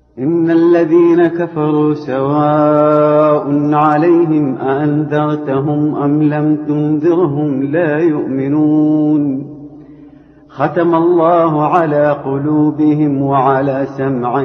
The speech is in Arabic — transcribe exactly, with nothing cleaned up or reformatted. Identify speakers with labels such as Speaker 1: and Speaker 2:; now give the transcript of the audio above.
Speaker 1: إن الذين كفروا سواء عليهم أأنذرتهم أم لم تنذرهم لا يؤمنون ختم الله على قلوبهم وعلى سمعهم